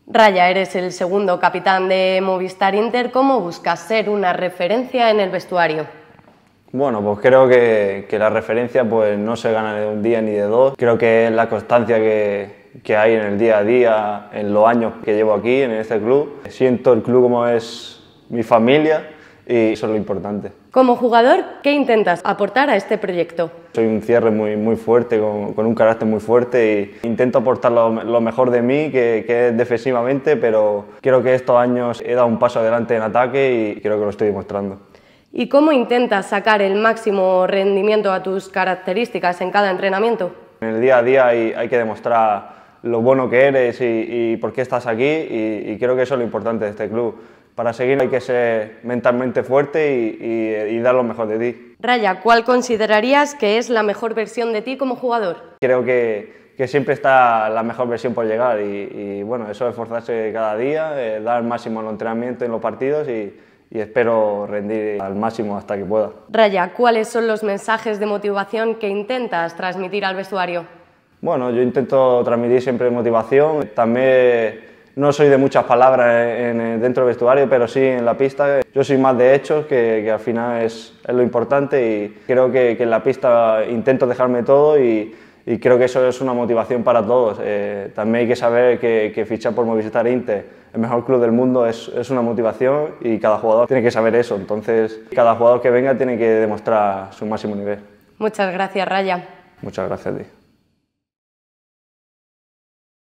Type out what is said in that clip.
Raya, eres el segundo capitán de Movistar Inter. ¿Cómo buscas ser una referencia en el vestuario? Bueno, pues creo que la referencia pues, no se gana de un día ni de dos. Creo que es la constancia que hay en el día a día, en los años que llevo aquí, en este club. Siento el club como es mi familia y eso es lo importante. Como jugador, ¿qué intentas aportar a este proyecto? Soy un cierre muy fuerte, con un carácter muy fuerte y intento aportar lo mejor de mí, que es defensivamente, pero creo que estos años he dado un paso adelante en ataque y creo que lo estoy demostrando. ¿Y cómo intentas sacar el máximo rendimiento a tus características en cada entrenamiento? En el día a día hay que demostrar lo bueno que eres y por qué estás aquí y creo que eso es lo importante de este club. Para seguir hay que ser mentalmente fuerte y dar lo mejor de ti. Raya, ¿cuál considerarías que es la mejor versión de ti como jugador? Creo que siempre está la mejor versión por llegar y bueno, eso es esforzarse cada día, dar el máximo en los entrenamientos, en los partidos y espero rendir al máximo hasta que pueda. Raya, ¿cuáles son los mensajes de motivación que intentas transmitir al vestuario? Bueno, yo intento transmitir siempre motivación. También no soy de muchas palabras dentro del vestuario, pero sí en la pista. Yo soy más de hechos, que al final es lo importante y creo que en la pista intento dejarme todo y creo que eso es una motivación para todos. También hay que saber que fichar por Movistar Inter, el mejor club del mundo, es una motivación y cada jugador tiene que saber eso. Entonces, cada jugador que venga tiene que demostrar su máximo nivel. Muchas gracias, Raya. Muchas gracias a ti.